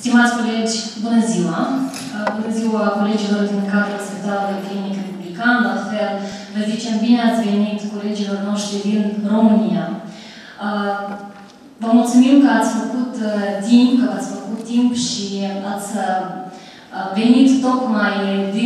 Stimați colegi, bună ziua! Bună ziua colegilor din cadrul Spitalului Clinic Republican, la fel vă zicem bine ați venit colegilor noștri din România. Vă mulțumim că ați făcut timp, și ați venit tocmai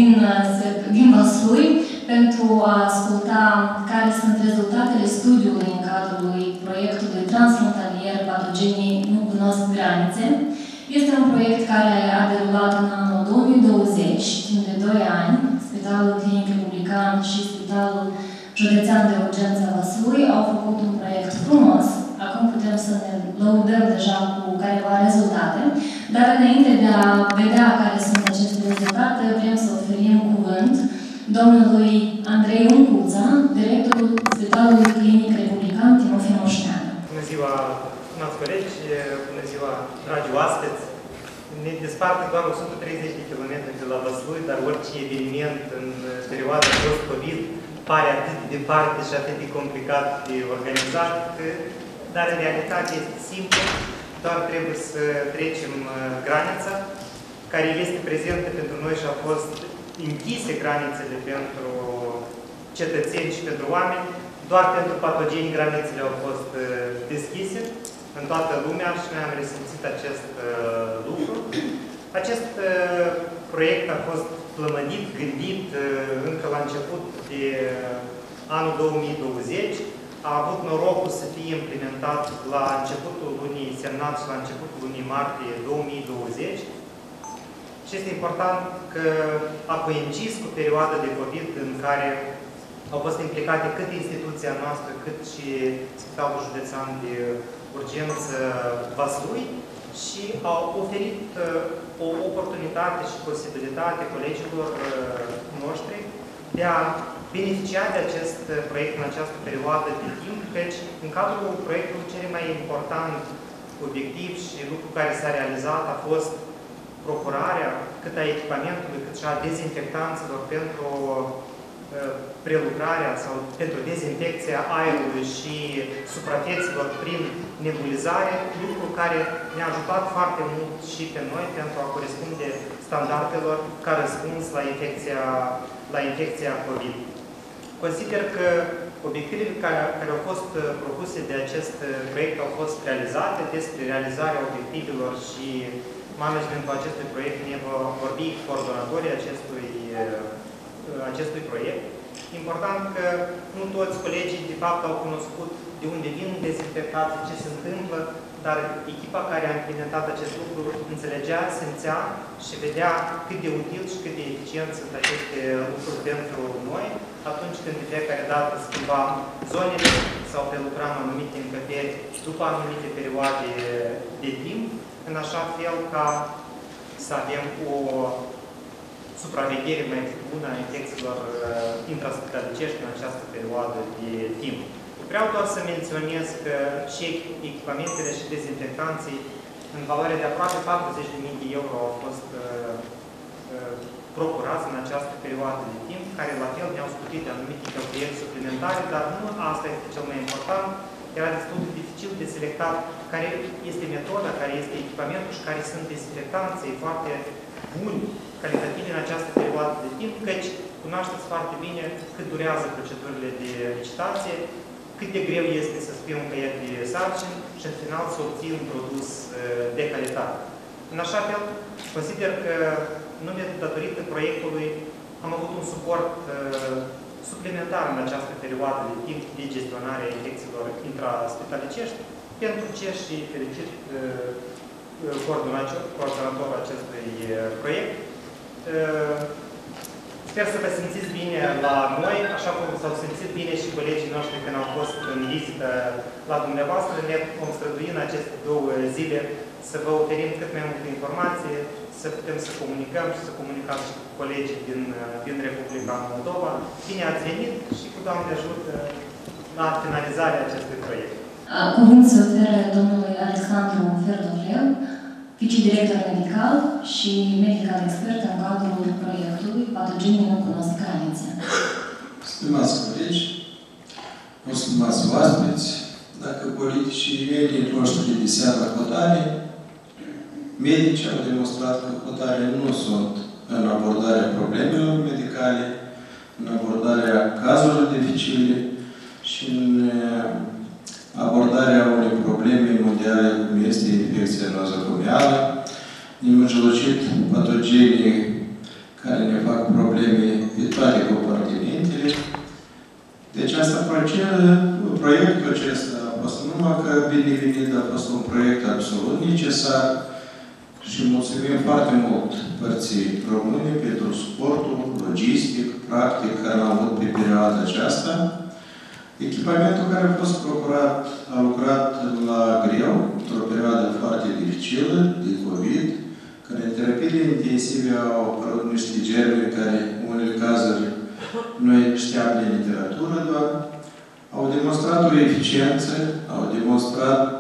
din Vaslui pentru a asculta care sunt rezultatele studiului în cadrul proiectului transfrontalier Patogenii nu cunosc granițe. Este un proiect care a derulat în anul 2020, timp de 2 ani. Spitalul Clinic Republican și Spitalul Județean de Urgență Vaslui au făcut un proiect frumos. Acum putem să ne lăudăm deja cu careva rezultate, dar înainte de a vedea care sunt aceste rezultate, vrem să oferim cuvânt domnului Andrei Uncuța, directorul Spitalului Clinic Republican Timofei Moșteanu. Bună ziua, stimați colegi, bună ziua, dragi oaspeți. Ne desparte doar 130 de kilometri de la Vaslui, dar orice eveniment în perioada post-COVID pare atât de departe și atât de complicat de organizat, dar în realitate este simplu, doar trebuie să trecem granița, care este prezentă pentru noi și au fost închise granițele pentru cetățeni și pentru oameni. Doar pentru patogeni granițele au fost deschise în toată lumea și noi am resimțit acest lucru. Acest proiect a fost plămădit, gândit încă la început de anul 2020. A avut norocul să fie implementat la începutul lunii semnat și la începutul lunii martie 2020. Și este important că a coincis cu perioada de COVID în care au fost implicate cât instituția noastră, cât și Spitalul Județean de Urgență Vaslui și au oferit o oportunitate și posibilitate colegilor noștri de a beneficia de acest proiect în această perioadă de timp, căci în cadrul proiectului cel mai important obiectiv și lucru care s-a realizat a fost procurarea cât a echipamentului, cât și a dezinfectanților pentru prelucrarea sau pentru dezinfecția aerului și suprafețelor prin nebulizare, lucru care ne-a ajutat foarte mult și pe noi pentru a corespunde standardelor ca răspuns la infecția COVID. Consider că obiectivele care au fost propuse de acest proiect au fost realizate. Despre realizarea obiectivelor și managementul acestui proiect ne vor vorbi coordonatorii acestui proiect. Important că nu toți colegii, de fapt, au cunoscut de unde vin dezinfectații, ce se întâmplă, dar echipa care a implementat acest lucru înțelegea, simțea și vedea cât de util și cât de eficient sunt aceste lucruri pentru noi atunci când de fiecare dată schimbam zonele sau prelucram anumite încăperi după anumite perioade de timp, în așa fel ca să avem o supraveghere mai bună a infecțiilor intraspitalicești în această perioadă de timp. Vreau doar să menționez că și echipamentele și dezinfectanții în valoare de aproape 40.000 de euro au fost procurați în această perioadă de timp, care la fel ne-au scutit de anumite cheltuieli suplimentare, dar nu asta este cel mai important. Era destul de dificil de selectat care este metoda, care este echipamentul și care sunt dezinfectanții foarte buni, calitative în această perioadă de timp, căci cunoașteți foarte bine cât durează procedurile de licitație, cât de greu este să spui un caiet de sarcini și în final să obții un produs de calitate. În așa fel, consider că datorită proiectului am avut un suport suplimentar în această perioadă de timp de gestionare a infecțiilor intraspitalicești, pentru ce și felicit coordonatorul acestui proiect. Sper să vă simțiți bine la noi, așa cum s-au simțit bine și colegii noștri când au fost în vizită la dumneavoastră. Ne vom strădui în aceste 2 zile să vă oferim cât mai multe informații, să putem să comunicăm și să comunicăm și cu colegii din Republica Moldova. Bine ați venit și cu Doamne ajută la finalizarea acestui proiect. Cuvânt se oferă domnului Alexandru Ferdovlev, vicedirector medical și medical expert în cadrul proiectului Patogenii nu cunosc granițe. Stimați colegi, stimați oaspeți, dacă politicii medii noștri de seara hotare, Medicii au demonstrat că hotare nu sunt în abordarea problemelor medicale, în abordarea cazurilor dificile și în abordarea unei probleme mondiale cum este infecția nozocomială, nemijlocit patogenii care ne fac probleme pe toate compartimentele. Deci proiectul acesta a fost numai că binevenit, a fost un proiect absolut necesar și mulțumim foarte mult părții române pentru suportul logistic, practic, care l-am avut pe perioada aceasta. Echipamentul care a fost procurat a lucrat la greu, într-o perioadă foarte dificilă, de COVID, când în terapiile intensive au apărut niște germeni care, în unele cazuri, noi știam de literatură doar, au demonstrat o eficiență, au demonstrat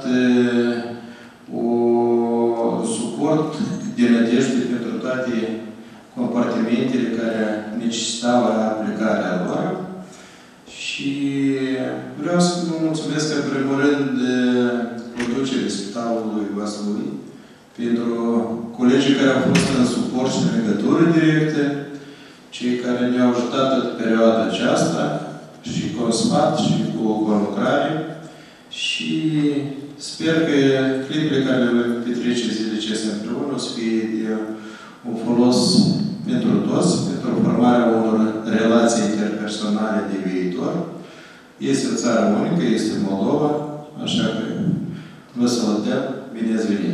un suport de nădejde pentru toate compartimentele care necesitau aplicarea lor. Și vreau să vă mulțumesc în primul rând conducerea Spitalului Vaslui, pentru colegii care au fost în suport și în legătură directă, cei care ne-au ajutat în perioada aceasta, și cu un sfat, și cu o conlucrare. Și sper că clipurile care le vom petrece zilele acestea împreună o să fie de un folos pentru toți, pentru formarea unor relații interpersonale de viitor. Este o țară unică, este Moldova, așa că vă salutăm, bine ați venit!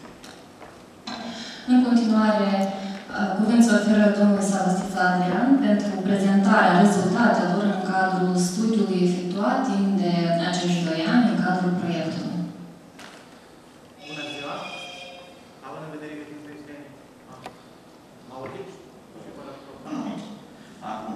În continuare, cuvânt se oferă domnului Savastica Adrian pentru prezentarea rezultatelor în cadrul studiului efectuat timp de acești 2 ani în cadrul proiectului. Bună ziua! Având în vedere că timpul este... Mă auziți? Acum.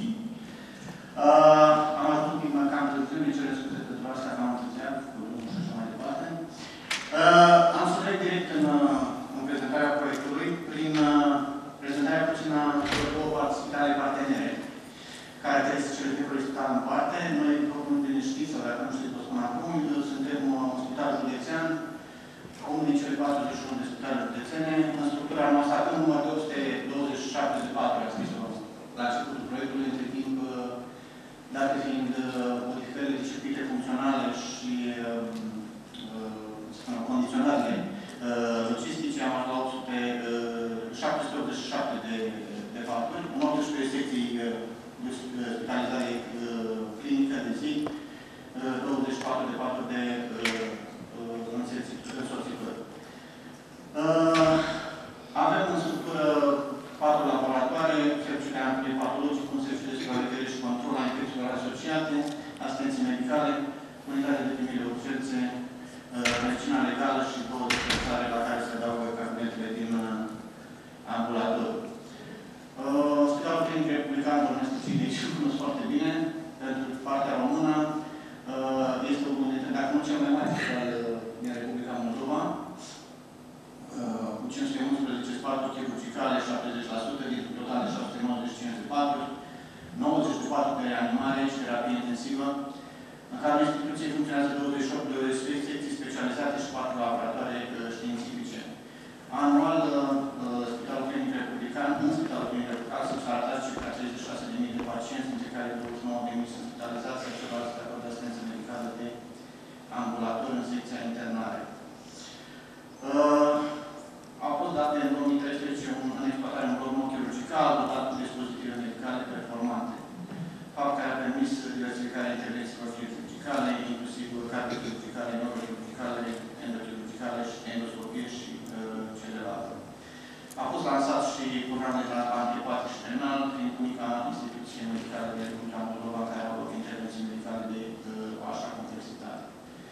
Am avut un pic cam târziu, ne cere scuze pentru asta că am întârziat cu drumul și așa mai departe. Am să trec direct în prezentarea proiectului prin prezentarea puțină două spitale partenere, caracteristicile fiecărui spital în parte. Noi, după cum bine știți, sau dacă nu știți, vă spun acum, suntem un spital județean, unul din cele 41 de spitale județene. În structura noastră avem număr de 827 de paturi, a scris-o la începutul proiectului, între timp, date fiind modificările de circuite funcționale și condiționările logistice, am ajuns la 787 de paturi, 18 secții de spitalizare clinică de zi, 24 de paturi de însoțitori. Avem în structură 4 laboratoare, serviciul de analize patologic, un serviciu de supraveghere și control a infecțiilor asociate, asistenții medicale, unitate de primire urgențe, medicina legală și 2 dispersare la care se adaugă cabinetele din ambulator. Spitalul Clinic Republican Domnesc Țidici îl cunosc foarte bine, pentru partea română. Este unul dintre, dacă nu cel mai mare spital din Republica Moldova, cu 511 paturi chirurgicale, 70% din total de 795 de paturi, 90 de paturi de reanimare și terapie intensivă. În cadrul instituției funcționează 28 de secții specializate și 4 laboratoare științifice. Anual, Spitalul Clinic Republican, în Spitalul Clinic Republican, sunt salutați circa 36.000 de pacienți, dintre care 29.000 sunt spitalizați și celălalt de acord de asistență medicală de ambulator în secția internare. Au fost date în 2013 în exploatare un bloc chirurgical dotat cu dispozitive medicale performante. Fapt care a permis diversificarea intervențiilor chirurgicale, inclusiv cardiochirurgicale, neurochirurgicale, endochirurgicale și endoscopie și celelalte. A fost lansat și programul de tratament antipatic și renal, fiind unica instituție medicală din Republica Moldova care au loc intervenții medicale de așa complexitate.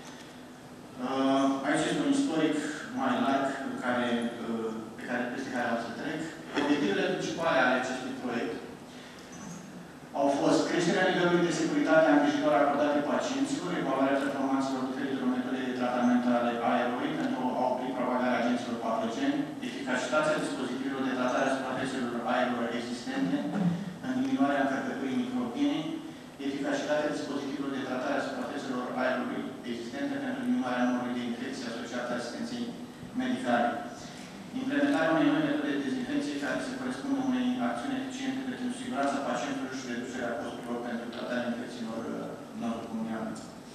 Aici este un istoric mai larg peste care am să trec. Obiectivele principale ale acestui proiect au fost creșterea nivelului de securitate a îngrijirilor acordate pacienților, evaluarea performanțelor diferitelor metode de tratament ale aerului pentru a opri propagarea agenților patogeni, eficacitatea dispozitivelor de tratare a suprafețelor aerilor existente în diminuarea încărcăturii microbiene, eficacitatea dispozitivelor de tratare a suprafețelor aerului existente pentru diminuarea numărului de infecții asociate asistenței medicale. Implementarea unei noi metode de dezinfecție care se corespunde unei acțiuni eficiente pentru siguranța pacientului și reducerea costurilor pentru tratarea infecțiilor nosocomiale.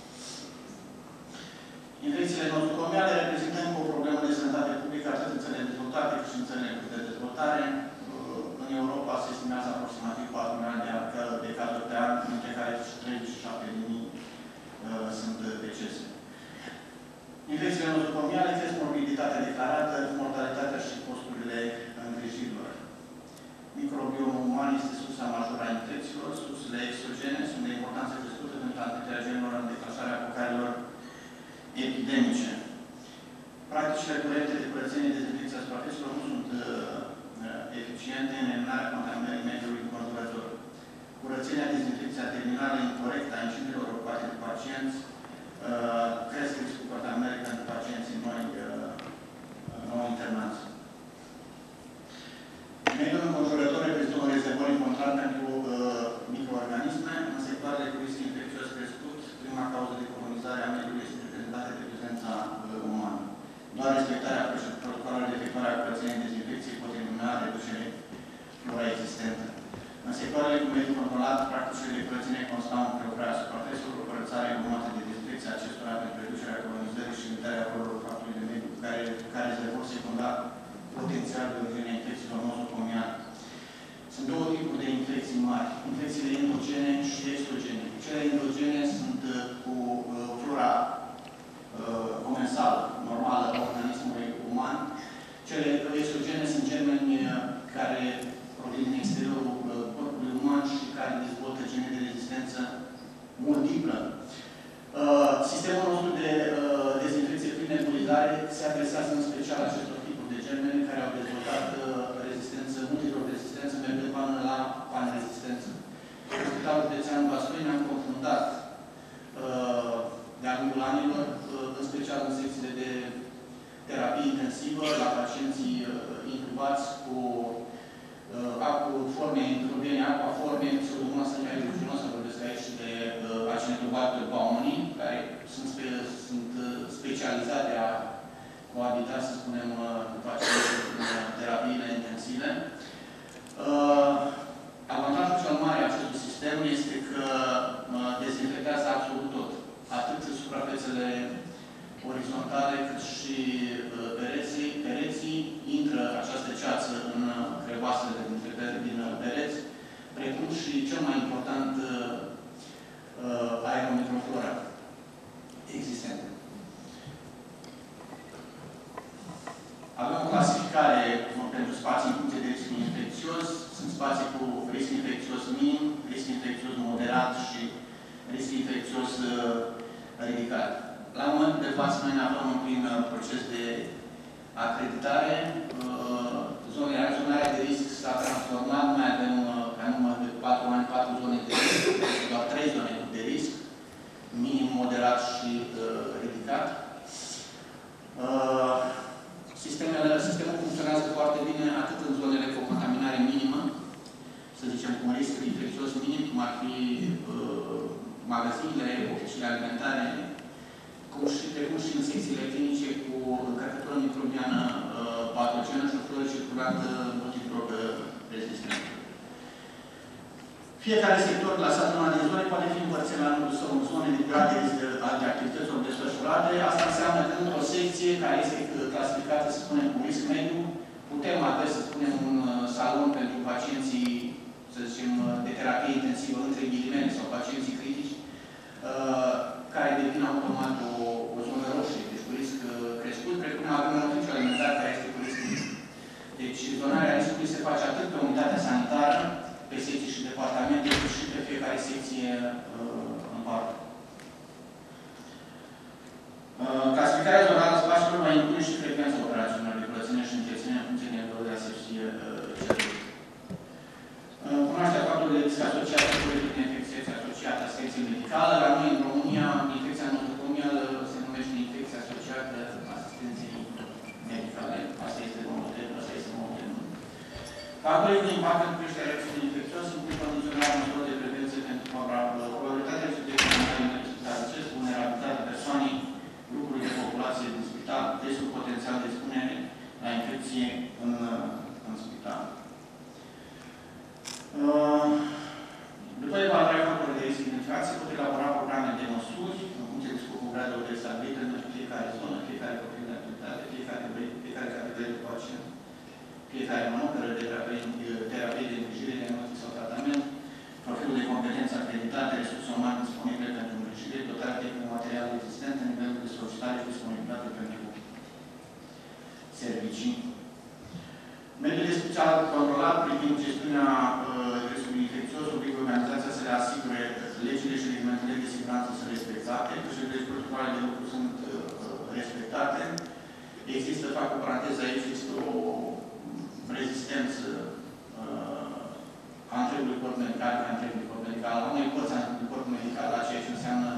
Infecțiile nosocomiale reprezintă încă o problemă de sănătate publică atât în țările dezvoltate cât și în țările de dezvoltare. În Europa se estimează aproximativ 4 milioane de cazuri pe an, dintre care 37.000 sunt decese. Infecțiile nosocomiale cresc morbiditatea declarată, mortalitatea și costurile îngrijirilor. Microbiomul uman este sursa majoră a infecțiilor. Sursele exogene sunt de importanță crescută pentru transmiterea genelor în declanșarea focarelor epidemice. Practicile curente de curățenie și dezinfecție a suprafețelor nu sunt eficiente în eliminarea contaminării mediului înconjurător. Curățenia, dezinfecția terminală incorrectă a incidentelor ocupate de pacienți cresc riscul contaminării pentru pacienții noi internați. Mediul înconjurător reprezintă un rezervor important pentru microorganisme. În sectoarele cu risc infecțios crescut, prima cauză de colonizare a mediului este reprezentată de prezența umană. Doar respectarea protocolelor de efectuare a curățeniei dezinfecției pot elimina reducerea flora existentă. În sectoarele cu mediul controlat, practicile de curățenie constau în prelucrarea suprafețelor, curățarea urmată de dezinfecția acestora pentru reducerea colonizării și limitarea rolurilor factorului de mediu, care rezervor secundar potențial de origine a infecțiilor nosocomiale. Sunt două tipuri de infecții mari, infecțiile endogene și exogene. Cele endogene sunt cu flora comensală, normală, a organismului uman. Cele exogene sunt germeni care provin din exteriorul corpului uman și care dezvoltă gene de rezistență multiplă. Sistemul nostru de dezinfecție prin nebulizare se adresează în special acestor tipuri de germeni care au dezvoltat rezistență, multiplă rezistență, mergând până la panrezistență. Spitalul Județean Vaslui ne-am confruntat de-a lungul anilor, în special în secțiile de terapie intensivă, la pacienții intubați cu forme intruvene, aquaforme, pseudomonas aeruginoasă, vorbesc aici de Acinetobacter baumannii, care sunt specializate a coabita, să spunem, cu pacienții în terapiile intensive. Avantajul cel mare a acestui sistem este că dezinfectează absolut tot. Atât suprafețele orizontale cât și pereții, intră această ceață în crevasele de dezinfectare din pereți, precum și cel mai important aeromicroflora existentă. Avem o clasificare pentru spații în funcție de risc infecțios. Sunt spații cu risc infecțios minim, risc infecțios moderat și risc infecțios ridicat. La momentul de față, noi ne aflăm în plin proces de acreditare. Zonarea de risc s-a transformat, nu mai avem ca număr de 4 ani, 4 zone de risc, doar 3 zone de risc, minim, moderat și ridicat. Sistemul funcționează foarte bine atât în zonele cu o contaminare minimă, să zicem cu un risc infecțios minim, cum ar fi magazinele, oficiile alimentare, precum și în secțiile clinice cu încărcătură microbiană patogenă și o floră circulată multidrog rezistentă. Fiecare sector clasat în una din zone poate fi împărțit la rândul său în zone de grad de risc de activităților desfășurate. Asta înseamnă că într-o secție care este clasificată, să spunem, cu risc mediu, putem avea, să spunem, un salon pentru pacienții, să zicem, de terapie intensivă, între ghilimele, sau pacienții critici, care devin automat o zonă roșie, deci cu risc crescut, precum avem un oficiu alimentar care este cu risc mic. Deci, zonarea riscului se face atât pe unitatea sanitară, pe secții și departamente, cât și pe fiecare secție în parte. Clasificarea zonală spațiilor va include și frecvența operațiunilor de curățenie și întreținere în funcție de nivelul de asepsie cerut. Cunoașterea factorului de risc asociat cu de infecție asociată a secției medicală. La noi, în România, infecția nosocomială se numește infecție asociată asistenței medicale. Asta este modelul. Factorii de impact în creșterea riscului infecțios includ condiționarea măsurilor de prevenție pentru probabilitatea de contaminare de substanțe, vulnerabilitatea persoanei, grupului de populație din spital, riscul potențial de expunere la infecție în spital. După evaluarea factorilor de risc identificați, se pot elabora programe de măsuri în funcție de scopul gradurilor de stabilit în fiecare zonă, fiecare profil de activitate, fiecare categorie de pacient, fiecare mănâncă de terapie de îngrijire, diagnostic sau tratament, profilul de competență acreditate, resurse umane disponibile pentru îngrijire, dotarea tehnică materială existentă, nivelul de solicitare și disponibilitate pentru servicii. Mediul de special controlat privind gestiunea riscului infecțios obligă organizația să le asigure legile și reglementele de siguranță sunt respectate, procedurele protocolale de lucru sunt respectate. Există, fac o paranteză aici, există o rezistență a întregului corp medical, a întregului corp medical, a unei părți a întregului corp medical, la ceea ce înseamnă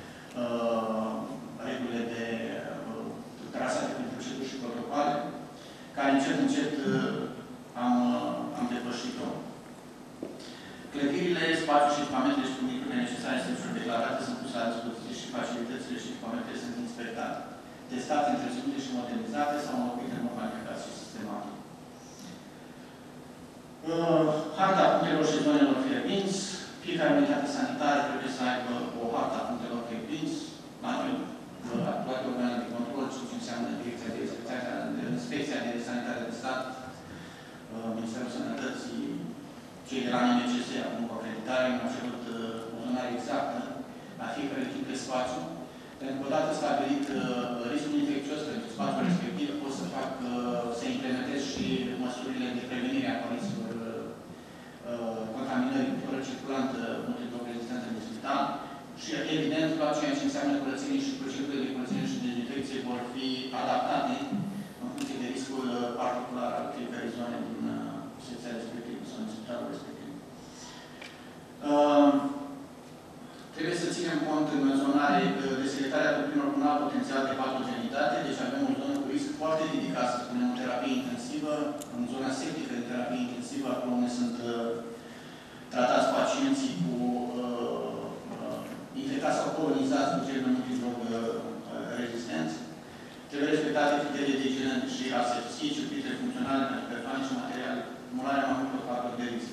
regulile de trasate prin proceduri și protocoale, care încet am depășit-o. Clădirile, spațiul și echipamentele și comunicările necesare sunt declarate, sunt puse la dispoziție și facilitățile și echipamentele sunt inspectate, testate, întreținute și modernizate sau înlocuite în mod planificat și sistematic. Harta punctelor și zonelor fierbinți. Fiecare unitate sanitară trebuie să aibă o harta a punctelor fierbinți. La noi, toate organele de control, ce înseamnă Inspecția de Sanitară de Stat, Ministerul Sănătății, cei de la NMCS, acum cu acreditare, mi-au cerut o zonare exactă la fiecare tip de spațiu. Pentru că odată stabilit riscul infecțios pentru spațiul respectiv, pot să implementez și măsurile de prevenire a aparițiilor contaminării cu floră circulantă multidrog-rezistentă în spital și, evident, la ceea ce înseamnă curățenie și procedurile de curățenie și dezinfecție vor fi adaptate în funcție de riscul particular al fiecărei zone din secția respectivă sau în spitalul respectiv. Trebuie să ținem cont în zonare de selectarea copililor cu un alt potențial de patogenitate, deci avem o zonă cu risc foarte ridicat, să spunem, în terapie intensivă, în zona septică de terapie intensivă, acolo unde sunt tratați pacienții cu infectați sau colonizați cu germeni multidrog rezistenți. Trebuie respectate criterii de igienă și asepsie, circuitele funcționale pentru persoane și materiale, acumularea mai multor factori de risc.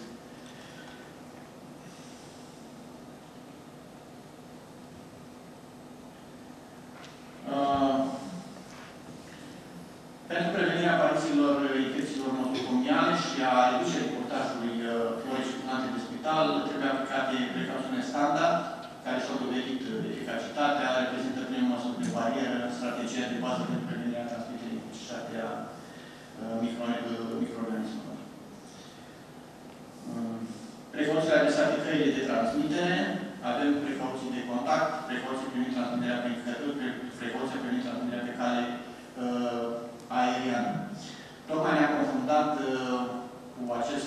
Pentru prevenirea aparițiilor infecțiilor nosocomiale și a reducerii portajului florei circulante de spital, trebuie aplicate precauțiune standard, care și-au dovedit eficacitatea, reprezintă prima măsură de barieră, strategia de bază pentru prevenirea transmiterii infecțioase a microorganismelor. Precauțiile adresate căile de transmitere, avem precauții de contact, precauții privind transmiterea prin ficături, precauția privind transmiterea pe cale aeriană. Tocmai ne-am confundat cu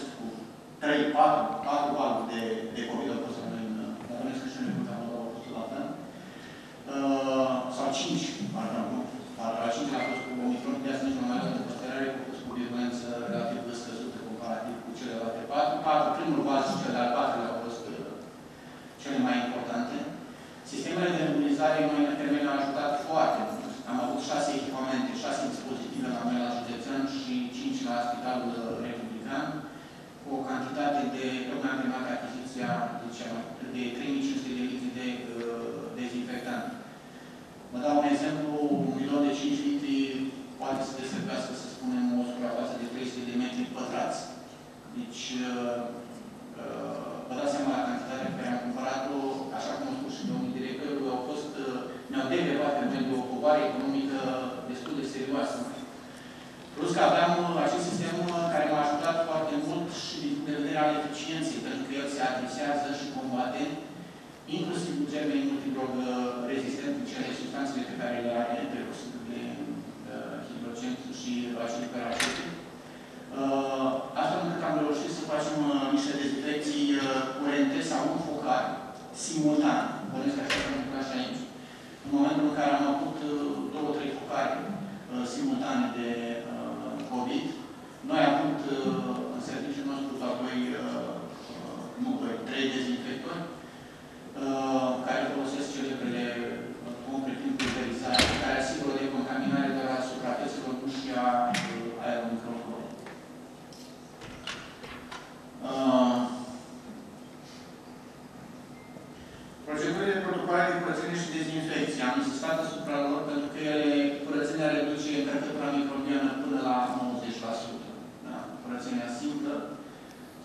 4 valuri de COVID au fost la noi în Bănesc și în Republica Moldova au fost la fel. Sau 5, pardon, nu? La 5 a fost cu Omicron, de asta nici nu mai de păstrare, a fost cu virulență relativ scăzută comparativ cu celelalte 4. Primul val și cel de-al 4-lea au fost cele mai importante. Sistemele de imunizare noi în termen au ajutat foarte mult. Am avut 6 echipamente, 6 dispozitive la noi la județean și 5 la Spitalul Republican, cu o cantitate de, tocmai am primat achiziția de 3500 de litri de dezinfectant. Vă dau un exemplu, un bidon de 5 litri poate să deservească, să spunem, o suprafață de 300 de metri pătrați. Deci, vă dați seama la cantitatea pe care am cumpărat-o, așa cum a spus și domnul director, ne-au delevat pe noi de o povară economică destul de serioasă. Plus că aveam acest sistem care m-a ajutat foarte mult și din punct de vedere al eficienței, pentru că el se adresează și combate inclusiv germenii multidrog rezistenți, cele substanțele pe care le are, peroxidul de hidrogen și acid peracetic. Astfel încât am reușit să facem niște dezinfecții curente sau în focare, simultan. Bănesc așa că am întâmplat și aici. În momentul în care am avut 2-3 focare simultane de COVID, noi am avut în serviciul nostru sau 3 dezinfectori care folosesc celebrele pompe prin pulverizare, care asigură o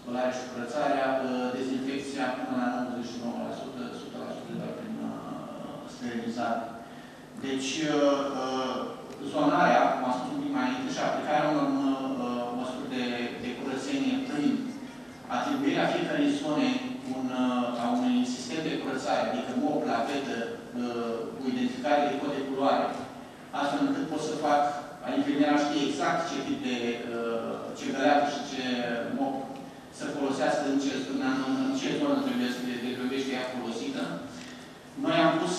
spălarea și curățarea, dezinfecția până la 99%, 100% doar prin sterilizare. Deci, zonarea, cum am spus un pic mai înainte, și aplicarea unor măsuri de curățenie prin atribuirea fiecarei zone a unui sistem de curățare, adică mop, lavetă, cu identificare de cod de culoare, astfel încât pot să fac, infirmiera știe exact ce tip de ce găleată și ce mop să folosească, în ce zonă trebuie să trebuiește ea folosită. Noi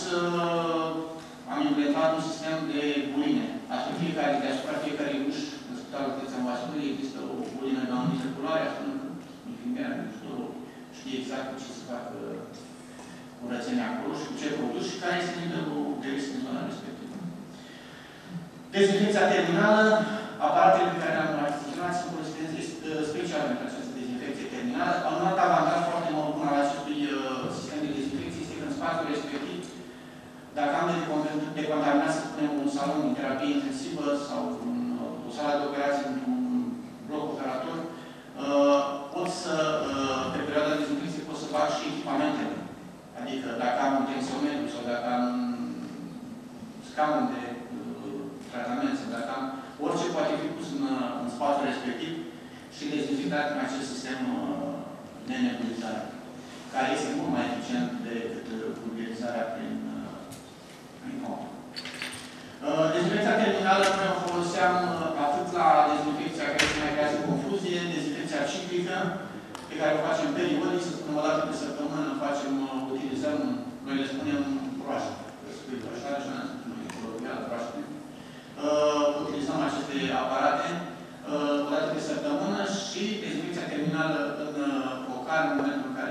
am implementat un sistem de buline. Astfel, deasupra fiecare uși, în Spitalul Județean Vaslui, există o bulină de o anumită culoare, astfel încât infirmiera știe exact cu ce să facă curățenia acolo și cu ce produs și care este nivelul de risc în zona respectivă. Dezinfecția terminală, aparatele pe care le-am achiziționat sunt folosite special pentru această dezinfecție terminală. Un alt avantaj foarte bun al acestui sistem de dezinfecție este că în spațiul respectiv, dacă am de contaminat, să spunem, un salon de terapie intensivă sau o sală de operație într-un bloc operator, pot să, pe perioada de dezinfecție, pot să fac și echipamentele. Adică dacă am un tensiometru sau dacă am un scaun de tratament sau dacă am orice poate fi pus în spațiul respectiv și dezinfectat în acest sistem de nebulizare, care este mult mai eficient decât pulverizarea prin nou. Dezinfecția terminală noi o foloseam atât la dezinfecția care se mai creează confuzie, dezinfecția ciclică, pe care o facem periodic, să spunem o dată pe săptămână, utilizăm, noi le spunem broaște, că scrie broașare și noi colovial broaște. Utilizăm aceste aparate o dată pe săptămână și dezinfecția terminală în focar, în momentul în care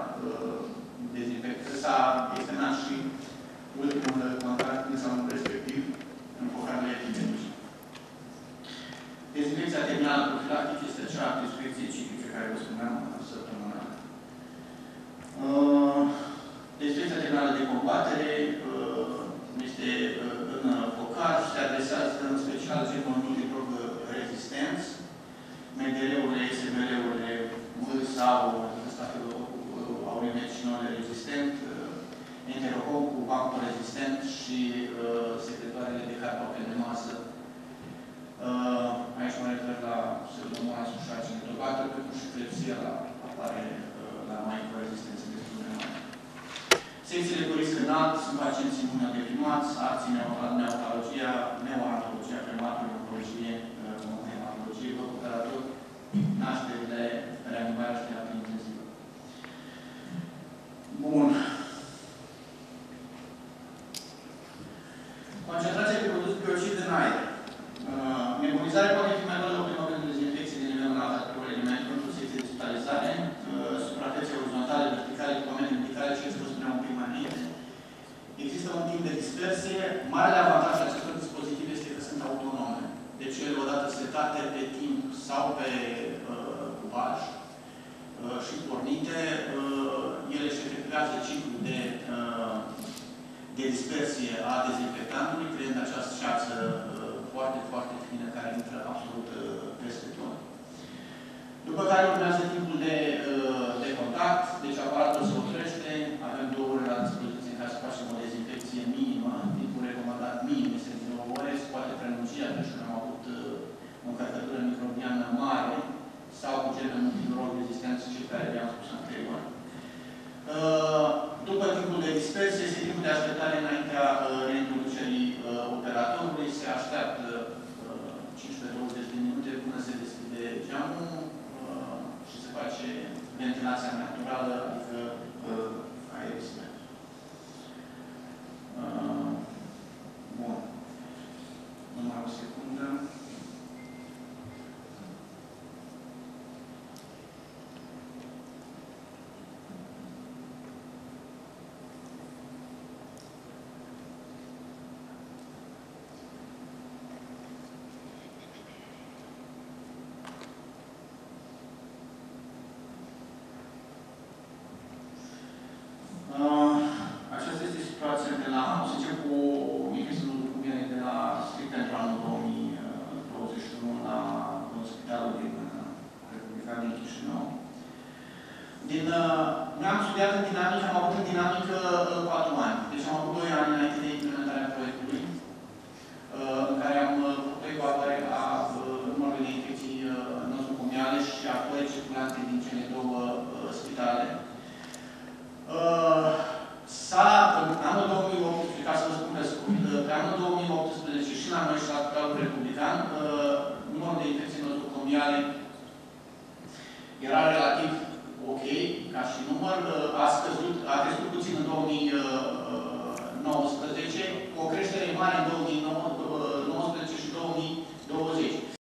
s-a externat și ultimul contact din salonul respectiv în focarele epidemice. Dezinfecția terminală profilactică este acea dezinfecție ciclică care vă spuneam săptămânal. Dezinfecția terminală de combatere este în focar și se adresează în special genul multiprog rezistenți, MDR-urile, SMR-urile, sau aurimeticinole rezistent, enterococul cu vampul rezistent și secretoarele de carpapel de masă. Aici mă refer la pseudomonas ușaci netobată, precum și Klebsiella apare la microrezistențe destul de mari. Secțiile cu risc înalt sunt pacienți imunodeprimați, arții neonatologia, neonatologia, prematuri, oncologie, hematologie, operator, nașterile, reanimarea și terapie intensivă. Bun. Concentrația de produs biocid în aer. Nebulizarea poate fi mai mult la prima pentru dezinfecție de nivel înalt al elemente pentru secție de digitalizare, suprafețe orizontale, verticale, echipamente medicale, ceea ce vă spuneam un pic mai înainte. Există un timp de dispersie. Marele avantaj al acestor dispozitive este că sunt autonome. Deci ele, odată setate pe timp sau pe cubaj și pornite, ele își efectuează ciclul de dispersie a dezinfectantului, creând această șață foarte, foarte fină care intră absolut peste tot. După care urmează timpul de contact, deci aparatul se oprește, avem 2 ore la dispoziție în care să facem o dezinfecție minimă, timpul recomandat minim este de 2 ore, se poate prelungi atunci când am avut o încărcătură microbiană mare sau cu gene multirol rezistență, cei care le-am spus anterior. După timpul de dispersie, este timpul de așteptare înaintea reintroducerii operatorului, se așteaptă 15-20 de minute până se deschide geamul și se face ventilația naturală, adică aerisme. Bun. Numai o secundă. Aceasta este situația de la... O să încep cu inclusul documente de la strict pentru anul 2021 la spitalul din Republica din Chișinău. Noi am studiat în dinamică, am avut în dinamică 4 ani. Deci am avut 2 ani înainte de implementarea proiectului, în care am făcut o evaluare a numărului de infecții nosocomiale și a bolii circulante din cele 2 spitale. În anul 2018, ca să vă spun pe scurt, pe anul 2018 și la noi și la Spitalul Republican, numărul de infecții nosocomiale era relativ ok, ca și număr, a scăzut